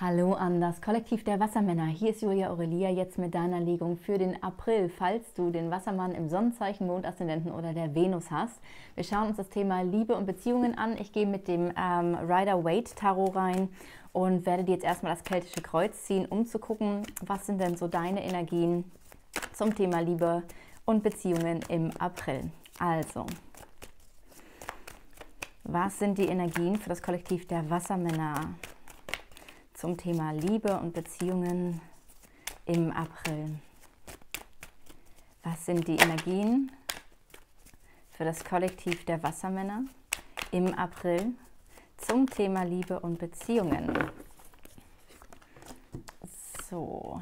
Hallo an das Kollektiv der Wassermänner. Hier ist Julia Aurelia jetzt mit deiner Legung für den April, falls du den Wassermann im Sonnenzeichen, Mondaszendenten oder der Venus hast. Wir schauen uns das Thema Liebe und Beziehungen an. Ich gehe mit dem Rider-Waite-Tarot rein und werde dir jetzt erstmal das keltische Kreuz ziehen, um zu gucken, was sind denn so deine Energien zum Thema Liebe und Beziehungen im April. Also, was sind die Energien für das Kollektiv der Wassermänner zum Thema Liebe und Beziehungen im April? Was sind die Energien für das Kollektiv der Wassermänner im April zum Thema Liebe und Beziehungen? So.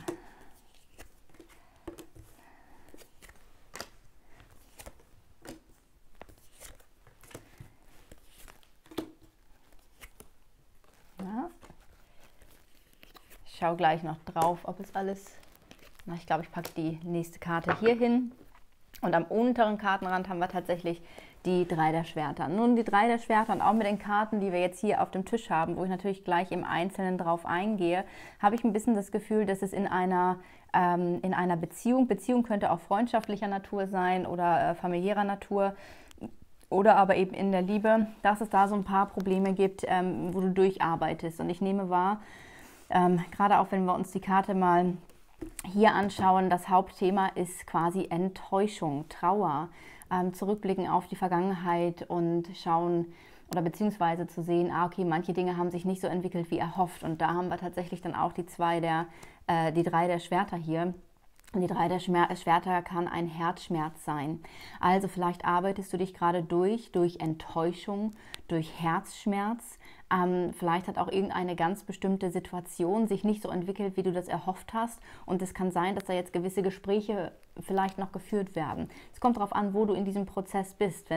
Ich schaue gleich noch drauf, ob es alles... ich glaube, ich packe die nächste Karte hier hin. Und am unteren Kartenrand haben wir tatsächlich die 3 der Schwerter. Nun, die 3 der Schwerter und auch mit den Karten, die wir jetzt hier auf dem Tisch haben, wo ich natürlich gleich im Einzelnen drauf eingehe, habe ich ein bisschen das Gefühl, dass es in einer Beziehung könnte auch freundschaftlicher Natur sein oder familiärer Natur, oder aber eben in der Liebe, dass es da so ein paar Probleme gibt, wo du durcharbeitest. Und ich nehme wahr, gerade auch wenn wir uns die Karte mal hier anschauen, das Hauptthema ist quasi Enttäuschung, Trauer, zurückblicken auf die Vergangenheit und schauen oder beziehungsweise zu sehen, okay, manche Dinge haben sich nicht so entwickelt wie erhofft. Und da haben wir tatsächlich dann auch die 3 der Schwerter hier. Und die 3 der Schwerter kann ein Herzschmerz sein. Also vielleicht arbeitest du dich gerade durch Enttäuschung, durch Herzschmerz. Vielleicht hat auch irgendeine ganz bestimmte Situation sich nicht so entwickelt, wie du das erhofft hast. Und es kann sein, dass da jetzt gewisse Gespräche vielleicht noch geführt werden. Es kommt darauf an, wo du in diesem Prozess bist.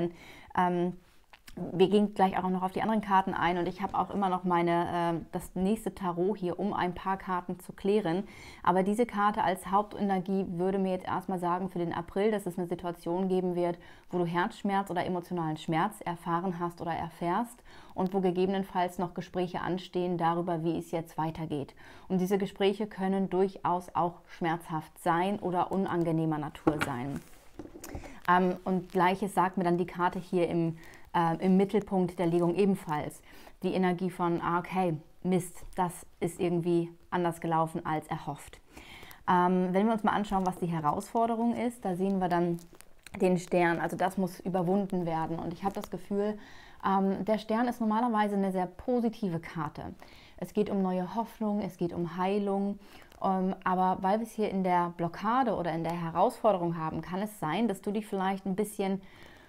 Wir gehen gleich auch noch auf die anderen Karten ein und ich habe auch immer noch das nächste Tarot hier, um ein paar Karten zu klären. Aber diese Karte als Hauptenergie würde mir jetzt erstmal sagen für den April, dass es eine Situation geben wird, wo du Herzschmerz oder emotionalen Schmerz erfahren hast oder erfährst und wo gegebenenfalls noch Gespräche anstehen darüber, wie es jetzt weitergeht. Und diese Gespräche können durchaus auch schmerzhaft sein oder unangenehmer Natur sein. Und Gleiches sagt mir dann die Karte hier im Mittelpunkt der Legung ebenfalls. Die Energie von, okay, Mist, das ist irgendwie anders gelaufen als erhofft. Wenn wir uns mal anschauen, was die Herausforderung ist, da sehen wir dann den Stern. Also das muss überwunden werden. Und ich habe das Gefühl, der Stern ist normalerweise eine sehr positive Karte. Es geht um neue Hoffnung, es geht um Heilung. Aber weil wir es hier in der Blockade oder in der Herausforderung haben, kann es sein, dass du dich vielleicht ein bisschen,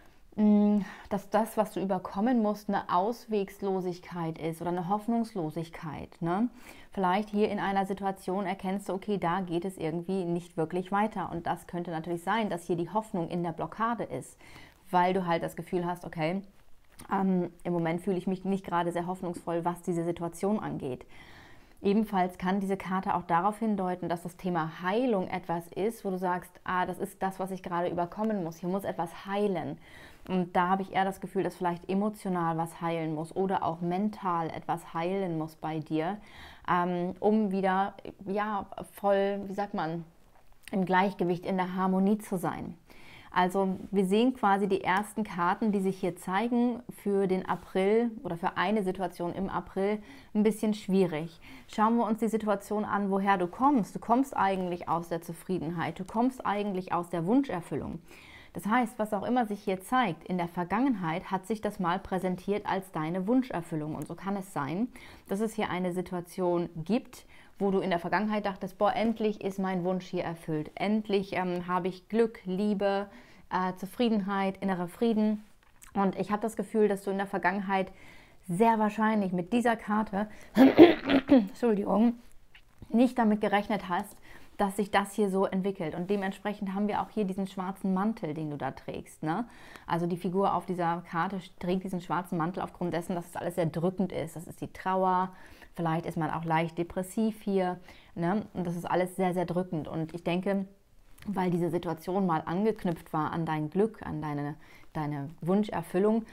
dass das, was du überkommen musst, eine Auswegslosigkeit ist oder eine Hoffnungslosigkeit. Ne? Vielleicht hier in einer Situation erkennst du, okay, da geht es irgendwie nicht wirklich weiter. Und das könnte natürlich sein, dass hier die Hoffnung in der Blockade ist, weil du halt das Gefühl hast, okay, im Moment fühle ich mich nicht gerade sehr hoffnungsvoll, was diese Situation angeht. Ebenfalls kann diese Karte auch darauf hindeuten, dass das Thema Heilung etwas ist, wo du sagst, das ist das, was ich gerade überkommen muss. Hier muss etwas heilen. Und da habe ich eher das Gefühl, dass vielleicht emotional was heilen muss oder auch mental etwas heilen muss bei dir, um wieder voll, wie sagt man, im Gleichgewicht, in der Harmonie zu sein. Also wir sehen quasi die ersten Karten, die sich hier zeigen für den April oder für eine Situation im April ein bisschen schwierig. Schauen wir uns die Situation an, woher du kommst. Du kommst eigentlich aus der Zufriedenheit, du kommst eigentlich aus der Wunscherfüllung. Das heißt, was auch immer sich hier zeigt, in der Vergangenheit hat sich das mal präsentiert als deine Wunscherfüllung. Und so kann es sein, dass es hier eine Situation gibt, wo du in der Vergangenheit dachtest, boah, endlich ist mein Wunsch hier erfüllt. Endlich habe ich Glück, Liebe, Zufriedenheit, innerer Frieden. Und ich habe das Gefühl, dass du in der Vergangenheit sehr wahrscheinlich mit dieser Karte, Entschuldigung, nicht damit gerechnet hast, dass sich das hier so entwickelt. Und dementsprechend haben wir auch hier diesen schwarzen Mantel, den du da trägst. Ne? Also die Figur auf dieser Karte trägt diesen schwarzen Mantel aufgrund dessen, dass es alles sehr drückend ist. Das ist die Trauer, vielleicht ist man auch leicht depressiv hier. Ne? Und das ist alles sehr, sehr drückend. Und ich denke, weil diese Situation mal angeknüpft war an dein Glück, an deine Wunscherfüllung,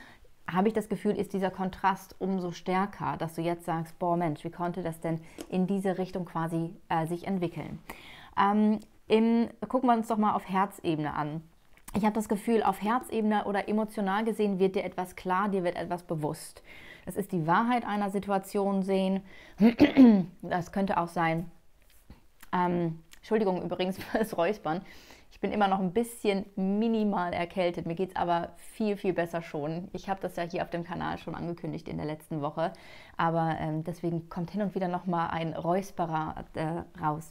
habe ich das Gefühl, ist dieser Kontrast umso stärker, dass du jetzt sagst, boah Mensch, wie konnte das denn in diese Richtung quasi sich entwickeln? Gucken wir uns doch mal auf Herzebene an. Ich habe das Gefühl, auf Herzebene oder emotional gesehen wird dir etwas klar, dir wird etwas bewusst. Das ist die Wahrheit einer Situation sehen. Das könnte auch sein, Entschuldigung übrigens für das Räuspern. Ich bin immer noch ein bisschen minimal erkältet. Mir geht es aber viel, viel besser schon. Ich habe das ja hier auf dem Kanal schon angekündigt in der letzten Woche. Aber deswegen kommt hin und wieder nochmal ein Räusperer raus.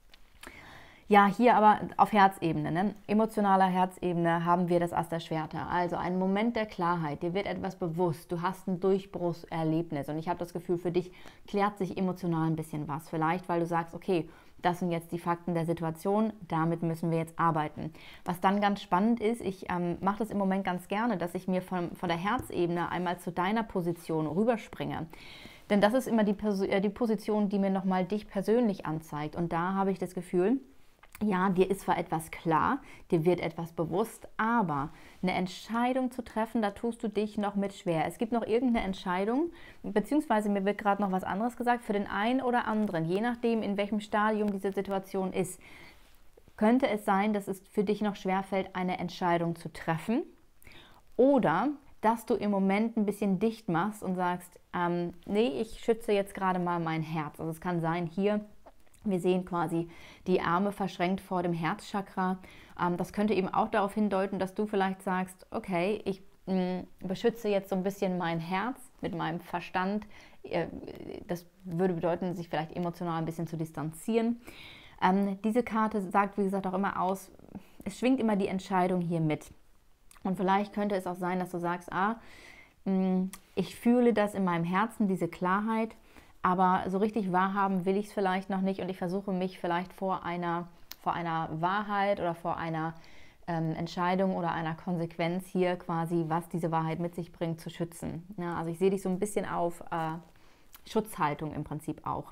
Ja, hier aber auf Herzebene, ne? Emotionaler Herzebene haben wir das Ass der Schwerter. Also ein Moment der Klarheit, dir wird etwas bewusst, du hast ein Durchbruchserlebnis und ich habe das Gefühl, für dich klärt sich emotional ein bisschen was. Vielleicht, weil du sagst, okay, das sind jetzt die Fakten der Situation, damit müssen wir jetzt arbeiten. Was dann ganz spannend ist, ich mache das im Moment ganz gerne, dass ich mir von der Herzebene einmal zu deiner Position rüberspringe. Denn das ist immer die Position, die mir nochmal dich persönlich anzeigt. Und da habe ich das Gefühl, ja, dir ist zwar etwas klar, dir wird etwas bewusst, aber eine Entscheidung zu treffen, da tust du dich noch mit schwer. Es gibt noch irgendeine Entscheidung, beziehungsweise mir wird gerade noch was anderes gesagt, für den einen oder anderen, je nachdem, in welchem Stadium diese Situation ist, könnte es sein, dass es für dich noch schwerfällt, eine Entscheidung zu treffen oder dass du im Moment ein bisschen dicht machst und sagst, nee, ich schütze jetzt gerade mal mein Herz. Also es kann sein, hier wir sehen quasi die Arme verschränkt vor dem Herzchakra. Das könnte eben auch darauf hindeuten, dass du vielleicht sagst, okay, ich beschütze jetzt so ein bisschen mein Herz mit meinem Verstand. Das würde bedeuten, sich vielleicht emotional ein bisschen zu distanzieren. Diese Karte sagt, wie gesagt, auch immer aus, es schwingt immer die Entscheidung hier mit. Und vielleicht könnte es auch sein, dass du sagst, ich fühle das in meinem Herzen, diese Klarheit, aber so richtig wahrhaben will ich es vielleicht noch nicht und ich versuche mich vielleicht vor einer Wahrheit oder vor einer Entscheidung oder einer Konsequenz hier quasi, was diese Wahrheit mit sich bringt, zu schützen. Ja, also ich sehe dich so ein bisschen auf Schutzhaltung im Prinzip auch.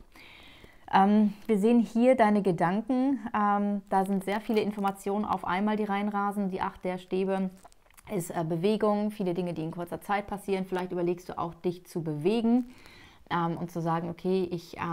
Wir sehen hier deine Gedanken. Da sind sehr viele Informationen auf einmal, die reinrasen. Die 8 der Stäbe ist Bewegung, viele Dinge, die in kurzer Zeit passieren. Vielleicht überlegst du auch, dich zu bewegen. Und zu sagen, okay,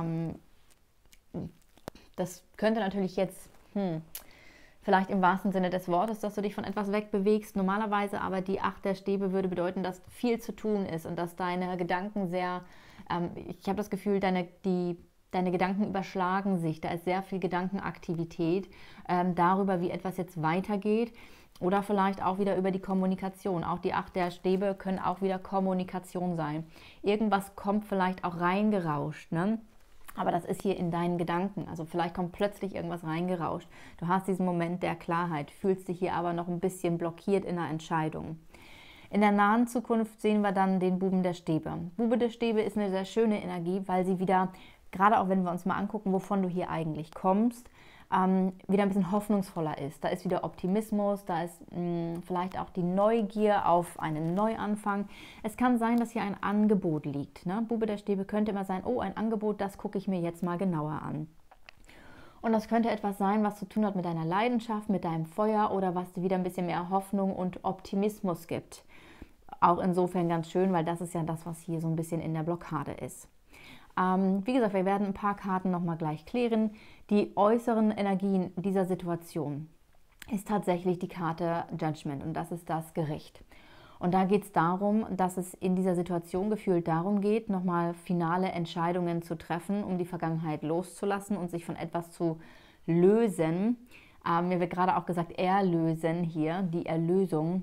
das könnte natürlich jetzt, vielleicht im wahrsten Sinne des Wortes, dass du dich von etwas wegbewegst. Normalerweise aber die 8 der Stäbe würde bedeuten, dass viel zu tun ist und dass deine Gedanken sehr, ich habe das Gefühl, deine Gedanken überschlagen sich. Da ist sehr viel Gedankenaktivität darüber, wie etwas jetzt weitergeht. Oder vielleicht auch wieder über die Kommunikation. Auch die 8 der Stäbe können auch wieder Kommunikation sein. Irgendwas kommt vielleicht auch reingerauscht, ne? Aber das ist hier in deinen Gedanken. Also vielleicht kommt plötzlich irgendwas reingerauscht. Du hast diesen Moment der Klarheit, fühlst dich hier aber noch ein bisschen blockiert in einer Entscheidung. In der nahen Zukunft sehen wir dann den Buben der Stäbe. Bube der Stäbe ist eine sehr schöne Energie, weil sie wieder, gerade auch wenn wir uns mal angucken, wovon du hier eigentlich kommst, wieder ein bisschen hoffnungsvoller ist. Da ist wieder Optimismus, da ist vielleicht auch die Neugier auf einen Neuanfang. Es kann sein, dass hier ein Angebot liegt. Ne? Bube der Stäbe könnte immer sein, oh, ein Angebot, das gucke ich mir jetzt mal genauer an. Und das könnte etwas sein, was zu tun hat mit deiner Leidenschaft, mit deinem Feuer oder was dir wieder ein bisschen mehr Hoffnung und Optimismus gibt. Auch insofern ganz schön, weil das ist ja das, was hier so ein bisschen in der Blockade ist. Wie gesagt, wir werden ein paar Karten nochmal gleich klären. Die äußeren Energien dieser Situation ist tatsächlich die Karte Judgment und das ist das Gericht. Und da geht es darum, dass es in dieser Situation gefühlt darum geht, nochmal finale Entscheidungen zu treffen, um die Vergangenheit loszulassen und sich von etwas zu lösen. Mir wird gerade auch gesagt, erlösen hier, die Erlösung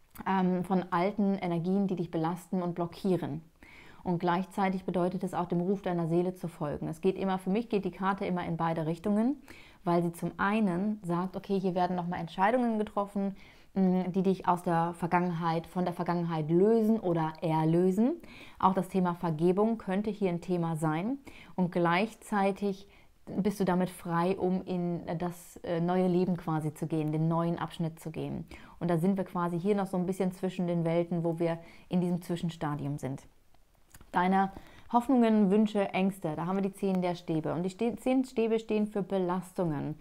von alten Energien, die dich belasten und blockieren. Und gleichzeitig bedeutet es auch, dem Ruf deiner Seele zu folgen. Es geht immer, für mich geht die Karte immer in beide Richtungen, weil sie zum einen sagt, okay, hier werden nochmal Entscheidungen getroffen, die dich aus der Vergangenheit, von der Vergangenheit lösen oder erlösen. Auch das Thema Vergebung könnte hier ein Thema sein. Und gleichzeitig bist du damit frei, um in das neue Leben quasi zu gehen, den neuen Abschnitt zu gehen. Und da sind wir quasi hier noch so ein bisschen zwischen den Welten, wo wir in diesem Zwischenstadium sind. Deine Hoffnungen, Wünsche, Ängste, da haben wir die 10 der Stäbe. Und die 10 Stäbe stehen für Belastungen.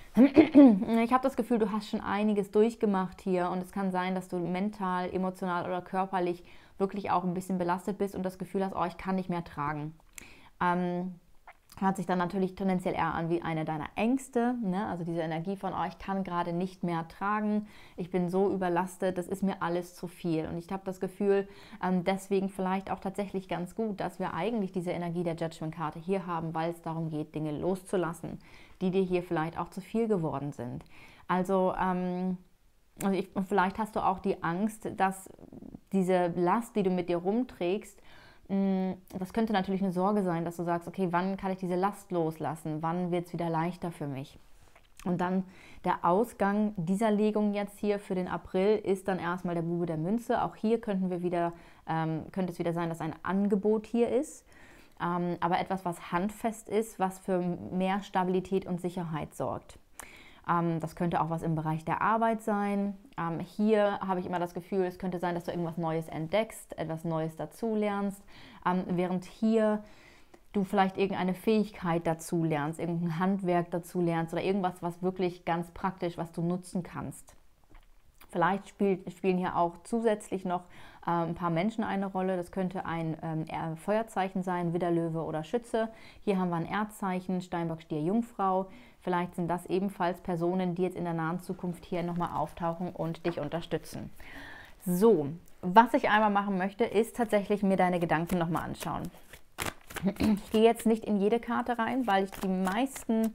Ich habe das Gefühl, du hast schon einiges durchgemacht hier und es kann sein, dass du mental, emotional oder körperlich wirklich auch ein bisschen belastet bist und das Gefühl hast, oh, ich kann nicht mehr tragen. Hört sich dann natürlich tendenziell eher an wie eine deiner Ängste, ne? Also diese Energie von, oh, ich kann gerade nicht mehr tragen, ich bin so überlastet, das ist mir alles zu viel. Und ich habe das Gefühl, deswegen vielleicht auch tatsächlich ganz gut, dass wir eigentlich diese Energie der Judgment-Karte hier haben, weil es darum geht, Dinge loszulassen, die dir hier vielleicht auch zu viel geworden sind. Also, und vielleicht hast du auch die Angst, dass diese Last, die du mit dir rumträgst, das könnte natürlich eine Sorge sein, dass du sagst, okay, wann kann ich diese Last loslassen? Wann wird es wieder leichter für mich? Und dann der Ausgang dieser Legung jetzt hier für den April ist dann erstmal der Bube der Münze. Auch hier könnte es wieder sein, dass ein Angebot hier ist, aber etwas, was handfest ist, was für mehr Stabilität und Sicherheit sorgt. Das könnte auch was im Bereich der Arbeit sein. Hier habe ich immer das Gefühl, es könnte sein, dass du irgendwas Neues entdeckst, etwas Neues dazulernst, während hier du vielleicht irgendeine Fähigkeit dazulernst, irgendein Handwerk dazulernst oder irgendwas, was wirklich ganz praktisch, was du nutzen kannst. Vielleicht spielen hier auch zusätzlich noch ein paar Menschen eine Rolle. Das könnte ein Feuerzeichen sein, Widder, Löwe oder Schütze. Hier haben wir ein Erdzeichen, Steinbock, Stier, Jungfrau. Vielleicht sind das ebenfalls Personen, die jetzt in der nahen Zukunft hier nochmal auftauchen und dich unterstützen. So, was ich einmal machen möchte, ist tatsächlich mir deine Gedanken nochmal anschauen. Ich gehe jetzt nicht in jede Karte rein, weil ich die meisten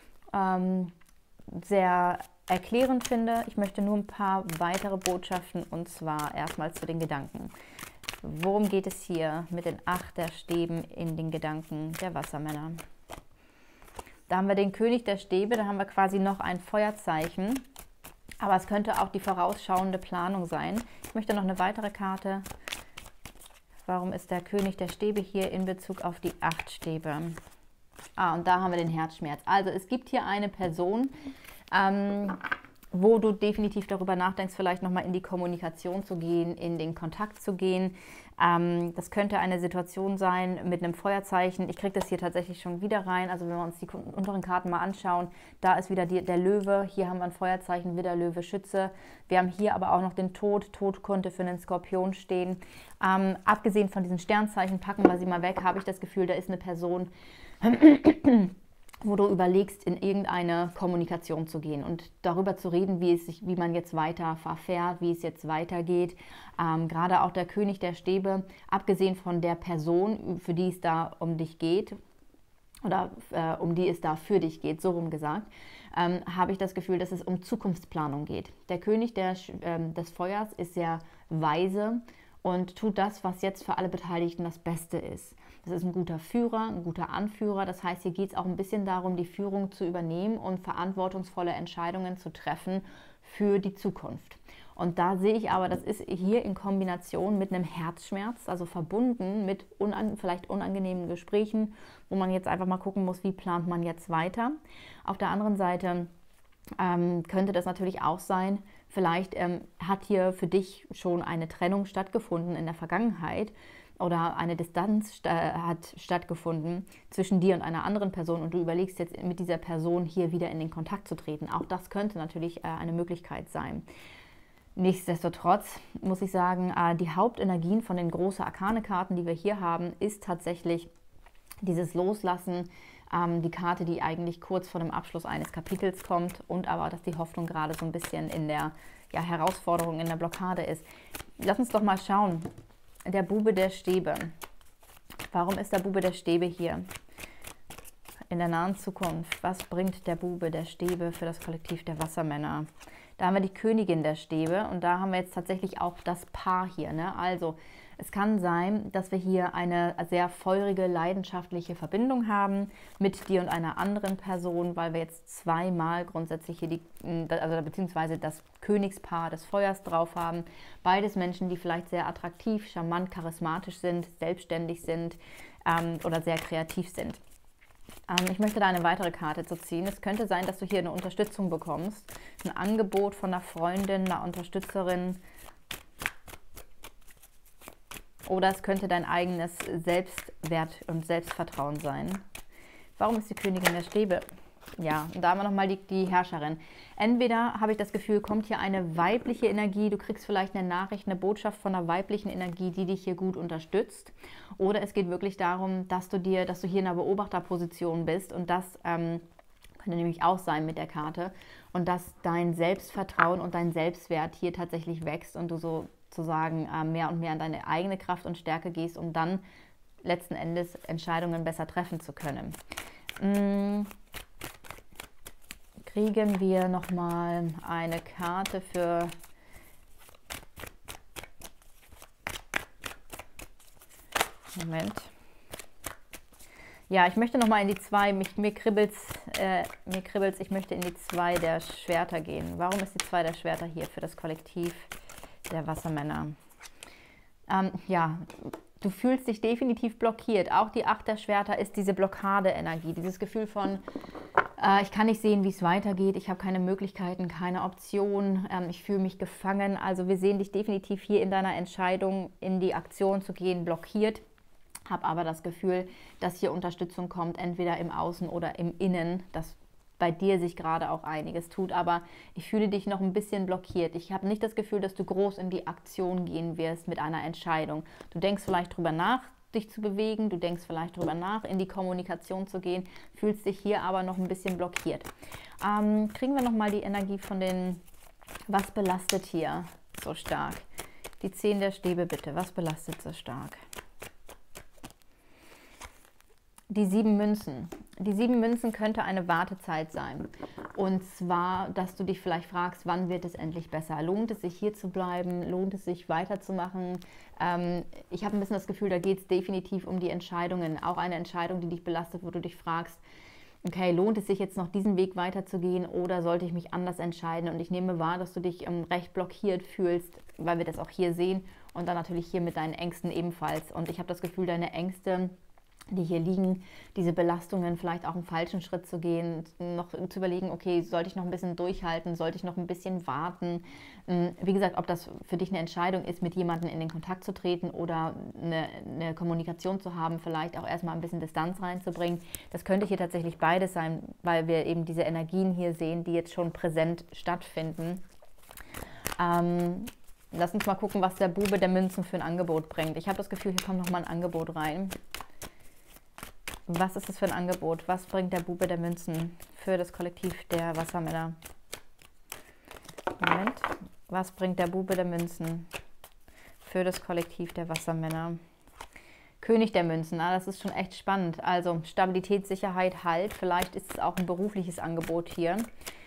sehr erklärend finde. Ich möchte nur ein paar weitere Botschaften und zwar erstmal zu den Gedanken. Worum geht es hier mit den 8 der Stäben in den Gedanken der Wassermänner? Da haben wir den König der Stäbe, da haben wir quasi noch ein Feuerzeichen, aber es könnte auch die vorausschauende Planung sein. Ich möchte noch eine weitere Karte. Warum ist der König der Stäbe hier in Bezug auf die 8 Stäbe? Und da haben wir den Herzschmerz. Also es gibt hier eine Person, wo du definitiv darüber nachdenkst, vielleicht nochmal in die Kommunikation zu gehen, in den Kontakt zu gehen. Das könnte eine Situation sein mit einem Feuerzeichen. Ich kriege das hier tatsächlich schon wieder rein. Also wenn wir uns die unteren Karten mal anschauen, da ist wieder der Löwe. Hier haben wir ein Feuerzeichen, wieder Löwe, Schütze. Wir haben hier aber auch noch den Tod. Tod könnte für einen Skorpion stehen. Abgesehen von diesen Sternzeichen, packen wir sie mal weg, habe ich das Gefühl, da ist eine Person, wo du überlegst, in irgendeine Kommunikation zu gehen und darüber zu reden, wie man jetzt weiter verfährt, wie es jetzt weitergeht. Gerade auch der König der Stäbe, abgesehen von der Person, für die es da um dich geht, oder um die es da für dich geht, so rum gesagt, habe ich das Gefühl, dass es um Zukunftsplanung geht. Der König des Feuers ist sehr weise und tut das, was jetzt für alle Beteiligten das Beste ist. Das ist ein guter Führer, ein guter Anführer. Das heißt, hier geht es auch ein bisschen darum, die Führung zu übernehmen und verantwortungsvolle Entscheidungen zu treffen für die Zukunft. Und da sehe ich aber, das ist hier in Kombination mit einem Herzschmerz, also verbunden mit vielleicht unangenehmen Gesprächen, wo man jetzt einfach mal gucken muss, wie plant man jetzt weiter. Auf der anderen Seite könnte das natürlich auch sein, vielleicht hat hier für dich schon eine Trennung stattgefunden in der Vergangenheit oder eine Distanz hat stattgefunden zwischen dir und einer anderen Person und du überlegst jetzt mit dieser Person hier wieder in den Kontakt zu treten. Auch das könnte natürlich eine Möglichkeit sein. Nichtsdestotrotz muss ich sagen, die Hauptenergien von den großen Arkane-Karten, die wir hier haben, ist tatsächlich dieses Loslassen, die Karte, die eigentlich kurz vor dem Abschluss eines Kapitels kommt und aber, dass die Hoffnung gerade so ein bisschen in der Herausforderung, in der Blockade ist. Lass uns doch mal schauen. Der Bube der Stäbe. Warum ist der Bube der Stäbe hier? In der nahen Zukunft. Was bringt der Bube der Stäbe für das Kollektiv der Wassermänner? Da haben wir die Königin der Stäbe und da haben wir jetzt tatsächlich auch das Paar hier. Ne? Also es kann sein, dass wir hier eine sehr feurige, leidenschaftliche Verbindung haben mit dir und einer anderen Person, weil wir jetzt zweimal grundsätzlich hier beziehungsweise das Königspaar des Feuers drauf haben. Beides Menschen, die vielleicht sehr attraktiv, charmant, charismatisch sind, selbstständig sind oder sehr kreativ sind. Ich möchte da eine weitere Karte zu ziehen. Es könnte sein, dass du hier eine Unterstützung bekommst, ein Angebot von einer Freundin, einer Unterstützerin. Oder es könnte dein eigenes Selbstwert und Selbstvertrauen sein. Warum ist die Königin der Stäbe? Ja, und da haben wir nochmal die Herrscherin. Entweder habe ich das Gefühl, kommt hier eine weibliche Energie, du kriegst vielleicht eine Nachricht, eine Botschaft von einer weiblichen Energie, die dich hier gut unterstützt. Oder es geht wirklich darum, dass du hier in einer Beobachterposition bist und das könnte nämlich auch sein mit der Karte. Und dass dein Selbstvertrauen und dein Selbstwert hier tatsächlich wächst und du sozusagen mehr und mehr in deine eigene Kraft und Stärke gehst, um dann letzten Endes Entscheidungen besser treffen zu können. Kriegen wir nochmal eine Karte für Moment. Ja, ich möchte nochmal in die 2, mir kribbelt's, ich möchte in die 2 der Schwerter gehen. Warum ist die 2 der Schwerter hier für das Kollektiv der Wassermänner? Ja, du fühlst dich definitiv blockiert. Auch die 8 der Schwerter ist diese Blockade-Energie, dieses Gefühl von, ich kann nicht sehen, wie es weitergeht, ich habe keine Möglichkeiten, keine Option, ich fühle mich gefangen. Also wir sehen dich definitiv hier in deiner Entscheidung, in die Aktion zu gehen, blockiert. Habe aber das Gefühl, dass hier Unterstützung kommt, entweder im Außen oder im Innen, dass bei dir sich gerade auch einiges tut, aber ich fühle dich noch ein bisschen blockiert. Ich habe nicht das Gefühl, dass du groß in die Aktion gehen wirst mit einer Entscheidung. Du denkst vielleicht drüber nach, dich zu bewegen, du denkst vielleicht drüber nach, in die Kommunikation zu gehen, fühlst dich hier aber noch ein bisschen blockiert. Kriegen wir nochmal die Energie von den, was belastet hier so stark? Die 10 der Stäbe bitte, was belastet so stark? Die 7 Münzen. Die 7 Münzen könnte eine Wartezeit sein. Und zwar, dass du dich vielleicht fragst, wann wird es endlich besser? Lohnt es sich hier zu bleiben? Lohnt es sich weiterzumachen? Ich habe ein bisschen das Gefühl, da geht es definitiv um die Entscheidungen. Auch eine Entscheidung, die dich belastet, wo du dich fragst, okay, lohnt es sich jetzt noch diesen Weg weiterzugehen oder sollte ich mich anders entscheiden? Und ich nehme wahr, dass du dich recht blockiert fühlst, weil wir das auch hier sehen und dann natürlich hier mit deinen Ängsten ebenfalls. Und ich habe das Gefühl, deine Ängste, die hier liegen, diese Belastungen, vielleicht auch einen falschen Schritt zu gehen, noch zu überlegen, okay, sollte ich noch ein bisschen durchhalten, sollte ich noch ein bisschen warten. Wie gesagt, ob das für dich eine Entscheidung ist, mit jemandem in den Kontakt zu treten oder eine Kommunikation zu haben, vielleicht auch erstmal ein bisschen Distanz reinzubringen. Das könnte hier tatsächlich beides sein, weil wir eben diese Energien hier sehen, die jetzt schon präsent stattfinden. Lass uns mal gucken, was der Bube der Münzen für ein Angebot bringt. Ich habe das Gefühl, hier kommt nochmal ein Angebot rein. Was ist das für ein Angebot? Was bringt der Bube der Münzen für das Kollektiv der Wassermänner? Moment. Was bringt der Bube der Münzen für das Kollektiv der Wassermänner? König der Münzen, das ist schon echt spannend. Also Stabilität, Sicherheit, Halt. Vielleicht ist es auch ein berufliches Angebot hier.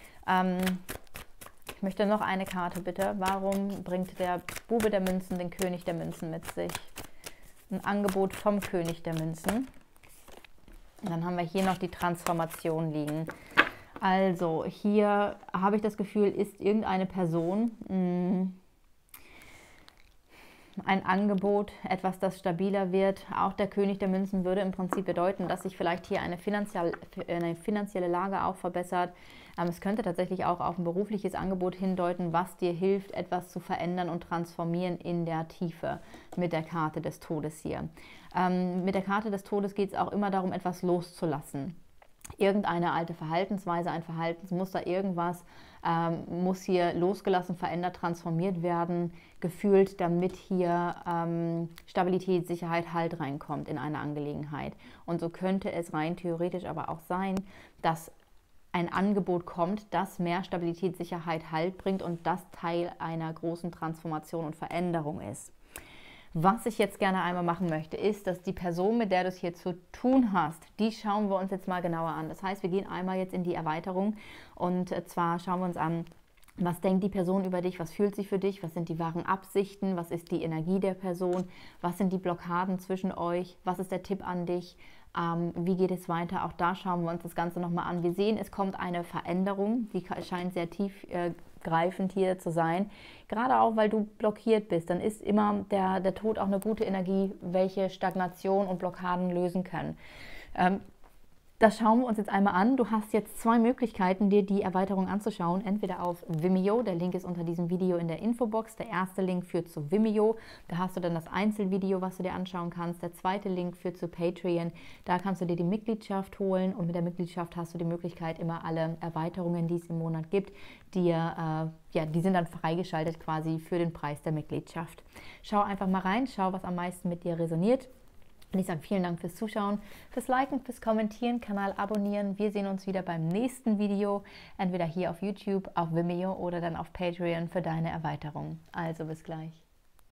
Ich möchte noch eine Karte, bitte. Warum bringt der Bube der Münzen den König der Münzen mit sich? Ein Angebot vom König der Münzen. Und dann haben wir hier noch die Transformation liegen. Also hier habe ich das Gefühl, ist irgendeine Person ein Angebot, etwas, das stabiler wird. Auch der König der Münzen würde im Prinzip bedeuten, dass sich vielleicht hier eine finanzielle Lage auch verbessert. Es könnte tatsächlich auch auf ein berufliches Angebot hindeuten, was dir hilft, etwas zu verändern und transformieren in der Tiefe mit der Karte des Todes hier. Mit der Karte des Todes geht es auch immer darum, etwas loszulassen. Irgendeine alte Verhaltensweise, ein Verhaltensmuster, irgendwas muss hier losgelassen, verändert, transformiert werden, gefühlt, damit hier Stabilität, Sicherheit, Halt reinkommt in eine Angelegenheit. Und so könnte es rein theoretisch aber auch sein, dass ein Angebot kommt, das mehr Stabilität, Sicherheit, Halt bringt und das Teil einer großen Transformation und Veränderung ist. Was ich jetzt gerne einmal machen möchte, ist, dass die Person, mit der du es hier zu tun hast, die schauen wir uns jetzt mal genauer an. Das heißt, wir gehen einmal jetzt in die Erweiterung und zwar schauen wir uns an, was denkt die Person über dich, was fühlt sie für dich, was sind die wahren Absichten, was ist die Energie der Person, was sind die Blockaden zwischen euch, was ist der Tipp an dich, wie geht es weiter. Auch da schauen wir uns das Ganze nochmal an. Wir sehen, es kommt eine Veränderung, die scheint sehr tiefgreifend hier zu sein. Gerade auch, weil du blockiert bist, dann ist immer der Tod auch eine gute Energie, welche Stagnation und Blockaden lösen können. Das schauen wir uns jetzt einmal an. Du hast jetzt zwei Möglichkeiten, dir die Erweiterung anzuschauen. Entweder auf Vimeo, der Link ist unter diesem Video in der Infobox. Der erste Link führt zu Vimeo. Da hast du dann das Einzelvideo, was du dir anschauen kannst. Der zweite Link führt zu Patreon. Da kannst du dir die Mitgliedschaft holen und mit der Mitgliedschaft hast du die Möglichkeit, immer alle Erweiterungen, die es im Monat gibt, die sind dann freigeschaltet quasi für den Preis der Mitgliedschaft. Schau einfach mal rein, schau, was am meisten mit dir resoniert. Und ich sage vielen Dank fürs Zuschauen, fürs Liken, fürs Kommentieren, Kanal abonnieren. Wir sehen uns wieder beim nächsten Video, entweder hier auf YouTube, auf Vimeo oder dann auf Patreon für deine Erweiterung. Also bis gleich.